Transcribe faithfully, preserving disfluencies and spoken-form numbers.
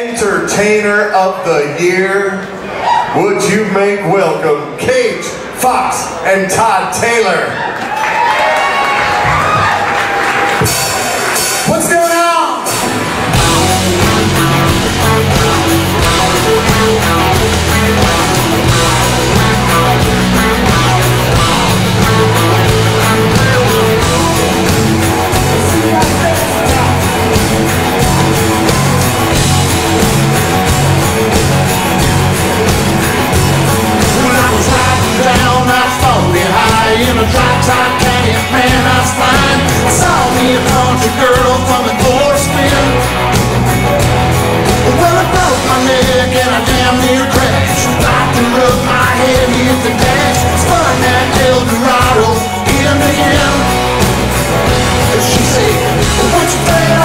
Entertainer of the Year, would you make welcome Kate Fox and Todd Taylor? What's going on? In a drop-top caddy, man, I was flying. I saw me a country girl from the forest spin. Well, I broke my neck and I damn near crashed. Locked and rubbed my head, hit the dash. Spun that Eldorado in the end. She said, what you think?